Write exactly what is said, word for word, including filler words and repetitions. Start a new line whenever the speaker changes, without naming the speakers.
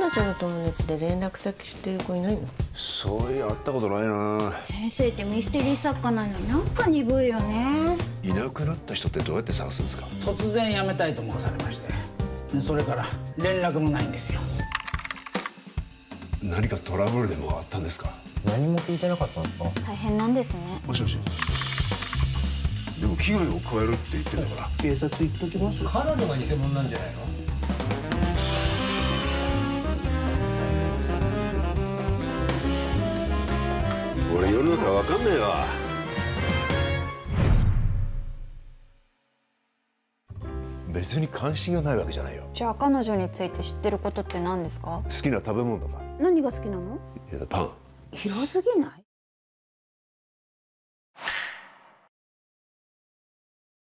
女の友達で連絡先知ってる子いないの？
そういや、会ったことないな。
先生ってミステリー作家なのになんか鈍いよね。
いなくなった人ってどうやって探すんですか？
突然辞めたいと申されまして、それから連絡もないんですよ。
何かトラブルでもあったんですか？
何も聞いてなかったんですか？
大変なんですね。
もしもし。でも危害を加えるって言ってんだから。
警察行っときます。彼女が偽物なんじゃないの？
俺世の中わかんねえわ。別に関心がないわけじゃないよ。
じゃあ彼女について知ってることって何ですか？
好きな食べ物とか。
何が好きなの？
いや、パン。
広すぎない？